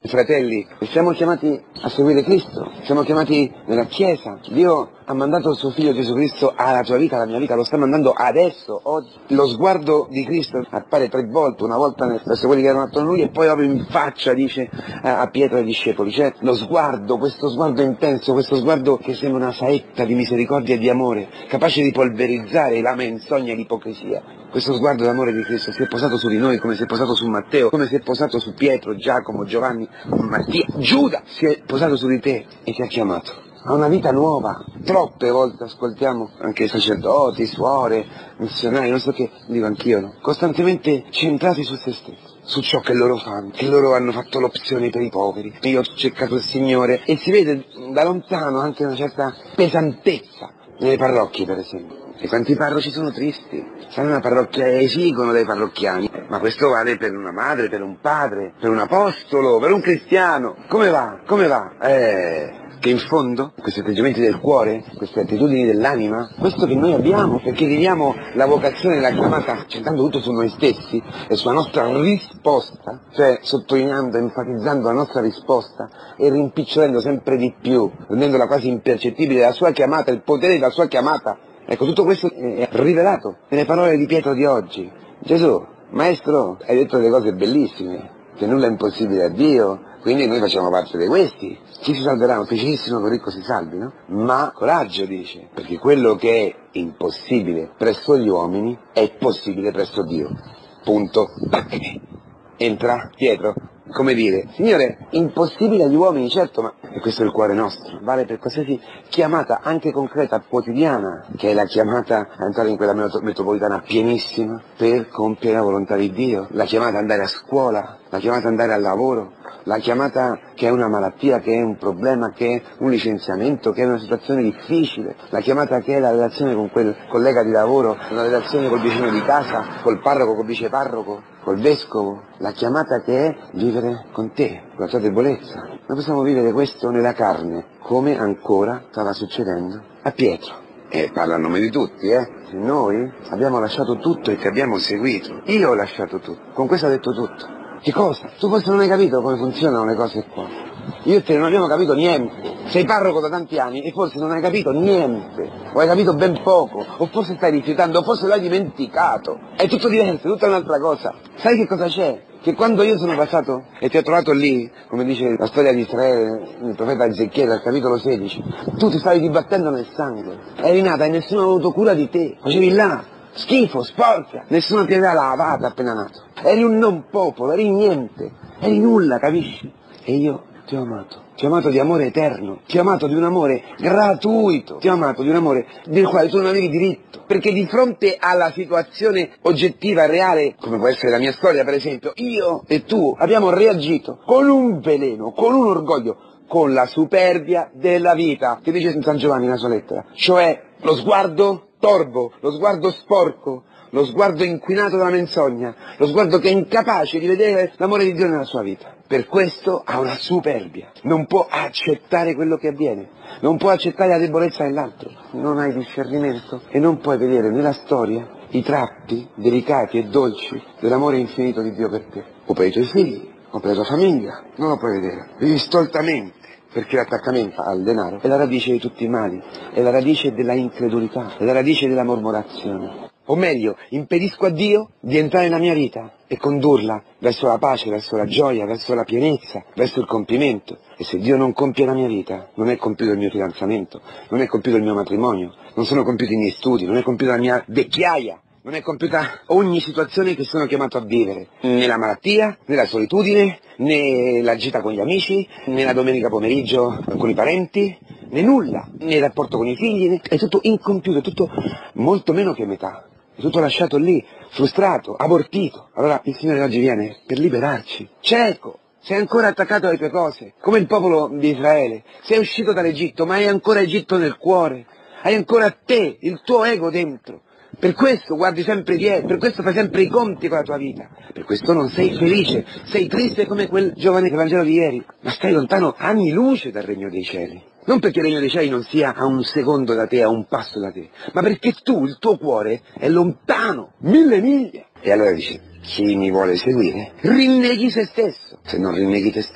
Fratelli, siamo chiamati a seguire Cristo, siamo chiamati nella Chiesa. Dio ha mandato il suo Figlio Gesù Cristo alla tua vita, alla mia vita, lo sta mandando adesso, oggi. Lo sguardo di Cristo appare 3 volte, una volta verso quelli che erano attorno a lui e poi proprio in faccia dice a Pietro e ai discepoli. C'è lo sguardo, questo sguardo intenso, questo sguardo che sembra una saetta di misericordia e di amore, capace di polverizzare la menzogna e l'ipocrisia. Questo sguardo d'amore di Cristo si è posato su di noi, come si è posato su Matteo, come si è posato su Pietro, Giacomo, Giovanni, Mattia, Giuda, si è posato su di te e ti ha chiamato a una vita nuova. Troppe volte ascoltiamo anche sacerdoti, suore, missionari, non so che, dico anch'io, no? Costantemente centrati su se stessi, su ciò che loro fanno, che loro hanno fatto l'opzione per i poveri. Io ho cercato il Signore e si vede da lontano anche una certa pesantezza nelle parrocchie, per esempio. E quanti parroci sono tristi? Stanno una parrocchia e esigono dai parrocchiani. Ma questo vale per una madre, per un padre, per un apostolo, per un cristiano. Come va? Come va? Che in fondo questi atteggiamenti del cuore, queste attitudini dell'anima, questo che noi abbiamo, perché viviamo la vocazione e la chiamata centrando tutto su noi stessi e sulla nostra risposta, cioè sottolineando, enfatizzando la nostra risposta e rimpicciolendo sempre di più, rendendola quasi impercettibile la sua chiamata, il potere della sua chiamata. Ecco, tutto questo è rivelato nelle parole di Pietro di oggi. Gesù, Maestro, hai detto delle cose bellissime, che nulla è impossibile a Dio, quindi noi facciamo parte di questi. Chi si salverà? Un felicissimo che ricco si salvi, no? Ma coraggio, dice, perché quello che è impossibile presso gli uomini è possibile presso Dio. Punto. Entra Pietro, come dire, Signore, impossibile agli uomini, certo, ma e questo è il cuore nostro, vale per qualsiasi chiamata anche concreta, quotidiana, che è la chiamata a entrare in quella metropolitana pienissima per compiere la volontà di Dio, la chiamata ad andare a scuola, la chiamata ad andare al lavoro, la chiamata che è una malattia, che è un problema, che è un licenziamento, che è una situazione difficile, la chiamata che è la relazione con quel collega di lavoro, una relazione col vicino di casa, col parroco, col viceparroco, col vescovo, la chiamata che è vivere con te, con la tua debolezza. Noi possiamo vivere questo nella carne, come ancora stava succedendo a Pietro. E parla a nome di tutti, Se noi abbiamo lasciato tutto e che abbiamo seguito. Io ho lasciato tutto, con questo ho detto tutto. Che cosa? Tu forse non hai capito come funzionano le cose qua. Io e te non abbiamo capito niente. Sei parroco da tanti anni e forse non hai capito niente. O hai capito ben poco. O forse stai rifiutando, o forse l'hai dimenticato. È tutto diverso, è tutta un'altra cosa. Sai che cosa c'è? Che quando io sono passato e ti ho trovato lì, come dice la storia di Israele, il profeta Ezechiele al capitolo 16, tu ti stavi dibattendo nel sangue. Eri nata e nessuno ha avuto cura di te. Facevi là. Schifo, sporca, nessuno ti aveva lavata appena nato. Eri un non popolo, eri niente, eri nulla, capisci? E io ti ho amato di amore eterno, ti ho amato di un amore gratuito, ti ho amato di un amore del quale tu non avevi diritto. Perché di fronte alla situazione oggettiva, reale, come può essere la mia storia per esempio, io e tu abbiamo reagito con un veleno, con un orgoglio, con la superbia della vita, che dice San Giovanni nella sua lettera, cioè lo sguardo torvo, lo sguardo sporco, lo sguardo inquinato dalla menzogna, lo sguardo che è incapace di vedere l'amore di Dio nella sua vita. Per questo ha una superbia, non può accettare quello che avviene, non può accettare la debolezza dell'altro, non hai discernimento e non puoi vedere nella storia i tratti delicati e dolci dell'amore infinito di Dio per te, o per i tuoi figli, o per la tua famiglia, non lo puoi vedere, vivi stoltamente. Perché l'attaccamento al denaro è la radice di tutti i mali, è la radice della incredulità, è la radice della mormorazione. O meglio, impedisco a Dio di entrare nella mia vita e condurla verso la pace, verso la gioia, verso la pienezza, verso il compimento. E se Dio non compie la mia vita, non è compiuto il mio fidanzamento, non è compiuto il mio matrimonio, non sono compiuti i miei studi, non è compiuta la mia vecchiaia, non è compiuta ogni situazione che sono chiamato a vivere, né la malattia, né la solitudine, né la gita con gli amici, né la domenica pomeriggio con i parenti, né nulla, né il rapporto con i figli, è tutto incompiuto, è tutto molto meno che metà, è tutto lasciato lì, frustrato, abortito. Allora il Signore oggi viene per liberarci, cieco. Sei ancora attaccato alle tue cose, come il popolo di Israele, sei uscito dall'Egitto, ma hai ancora Egitto nel cuore, hai ancora te, il tuo ego dentro. Per questo guardi sempre dietro, per questo fai sempre i conti con la tua vita, per questo non sei felice, sei triste come quel giovane che Vangelo di ieri, ma stai lontano anni luce dal regno dei cieli. Non perché il regno dei cieli non sia a un secondo da te, a un passo da te, ma perché tu, il tuo cuore, è lontano, 1000 miglia. E allora dice, chi mi vuole seguire, rinneghi se stesso. Se non rinneghi te stesso,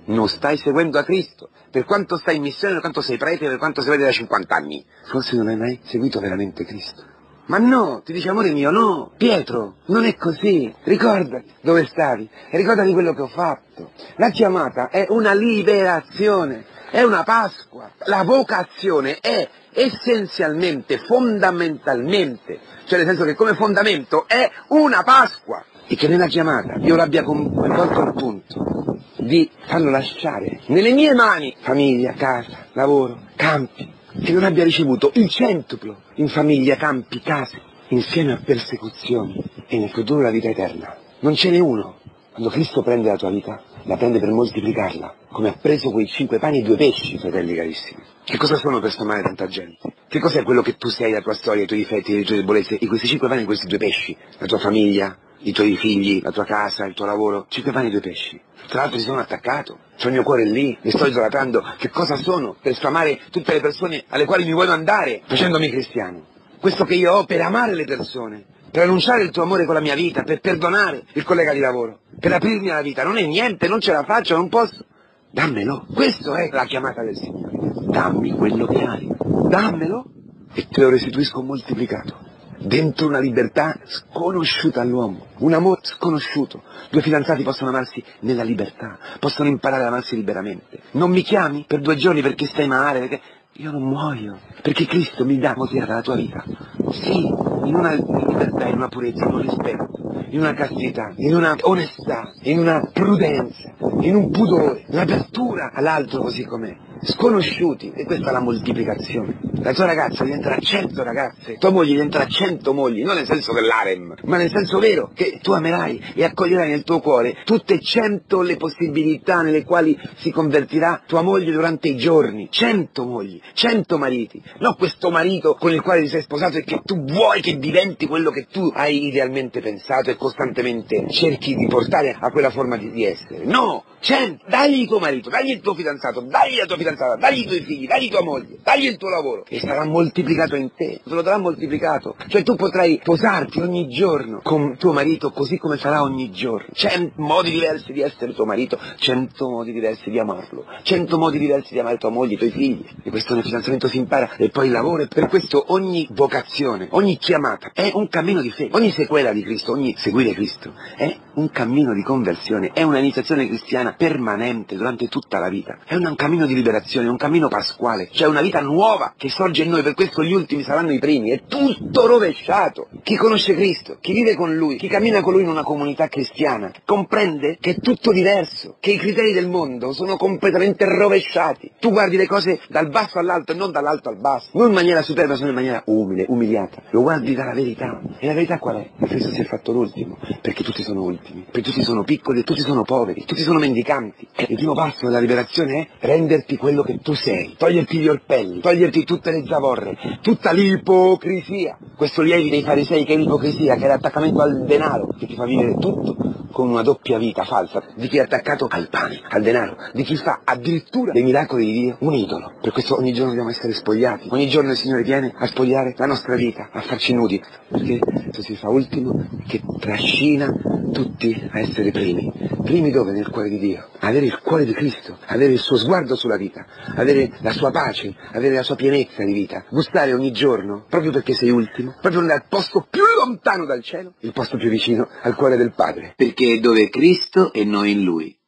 Non stai seguendo a Cristo. Per quanto stai in missione, per quanto sei prete, per quanto sei prete da 50 anni. Forse non hai mai seguito veramente Cristo. Ma no, ti dice amore mio, no, Pietro, non è così. Ricordati dove stavi e ricordati quello che ho fatto. La chiamata è una liberazione, è una Pasqua. La vocazione è essenzialmente, fondamentalmente, cioè nel senso che come fondamento è una Pasqua. E che nella chiamata io l'abbia coinvolto al punto di farlo lasciare nelle mie mani famiglia, casa, lavoro, campi, che non abbia ricevuto il centuplo in famiglia, campi, case, insieme a persecuzioni e nel futuro la vita eterna. Non ce n'è uno. Quando Cristo prende la tua vita, la prende per moltiplicarla, come ha preso quei 5 pani e 2 pesci, fratelli carissimi. Che cosa sono per somare tanta gente? Che cos'è quello che tu sei, la tua storia, i tuoi difetti, le tue debolezze, e questi 5 pani e questi 2 pesci? La tua famiglia, i tuoi figli, la tua casa, il tuo lavoro, 5 pani e 2 pesci. Tra l'altro ci sono attaccato, c'ho il mio cuore lì, mi sto idolatrando. Che cosa sono per sfamare tutte le persone alle quali mi vuoi mandare, facendomi cristiano? Questo che io ho per amare le persone, per annunciare il tuo amore con la mia vita, per perdonare il collega di lavoro, per aprirmi alla vita, non è niente, non ce la faccio, non posso. Dammelo, questa è la chiamata del Signore. Dammi quello che hai, dammelo e te lo restituisco moltiplicato. Dentro una libertà sconosciuta all'uomo, un amore sconosciuto. 2 fidanzati possono amarsi nella libertà, possono imparare ad amarsi liberamente. Non mi chiami per 2 giorni perché stai male, perché io non muoio, perché Cristo mi dà così la tua vita. Sì, in una libertà, in una purezza, in un rispetto, in una castità, in una onestà, in una prudenza, in un pudore, un'apertura all'altro così com'è. Sconosciuti, e questa è la moltiplicazione. La tua ragazza diventerà 100 ragazze, tua moglie diventerà 100 mogli, non nel senso dell'harem, ma nel senso vero, che tu amerai e accoglierai nel tuo cuore tutte 100 le possibilità nelle quali si convertirà tua moglie durante i giorni. 100 mogli, 100 mariti, non questo marito con il quale ti sei sposato e che tu vuoi che diventi quello che tu hai idealmente pensato e costantemente cerchi di portare a quella forma di essere. No! 100, dagli il tuo marito, dagli il tuo fidanzato, dagli la tua fidanzata, dagli i tuoi figli, dagli tua moglie, dagli il tuo lavoro e sarà moltiplicato in te, te lo darà moltiplicato. Cioè tu potrai posarti ogni giorno con tuo marito così come sarà ogni giorno. 100 modi diversi di essere tuo marito, 100 modi diversi di amarlo, 100 modi diversi di amare tua moglie, i tuoi figli. E questo nel fidanzamento si impara e poi il lavoro. E per questo ogni vocazione, ogni chiamata è un cammino di fede, ogni sequela di Cristo, ogni seguire Cristo è un cammino di conversione, è un'iniziazione cristiana permanente durante tutta la vita, è un cammino di liberazione, è un cammino pasquale, cioè una vita nuova che sorge in noi. Per questo gli ultimi saranno i primi, è tutto rovesciato. Chi conosce Cristo, chi vive con Lui, chi cammina con Lui in una comunità cristiana, comprende che è tutto diverso, che i criteri del mondo sono completamente rovesciati. Tu guardi le cose dal basso all'alto e non dall'alto al basso, non in maniera superba, ma in maniera umile, umiliata. Lo guardi dalla verità. E la verità qual è? Che Cristo si è fatto l'ultimo, perché tutti sono ultimi, perché tutti sono piccoli e tutti sono poveri, tutti sono mendicanti. Il primo passo della liberazione è renderti quello che tu sei, toglierti gli orpelli, toglierti tutte le zavorre, tutta l'ipocrisia, questo lievi dei farisei che è l'ipocrisia, che è l'attaccamento al denaro, che ti fa vivere tutto con una doppia vita falsa, di chi è attaccato al pane, al denaro, di chi fa addirittura dei miracoli di Dio un idolo. Per questo ogni giorno dobbiamo essere spogliati, ogni giorno il Signore viene a spogliare la nostra vita, a farci nudi, perché questo si fa ultimo, che trascina tutti a essere primi. Primi dove? Nel cuore di Dio. Avere il cuore di Cristo, avere il suo sguardo sulla vita, avere la sua pace, avere la sua pienezza di vita. Gustare ogni giorno, proprio perché sei ultimo, proprio nel posto più lontano dal cielo, il posto più vicino al cuore del Padre. Perché è dove Cristo e noi in Lui.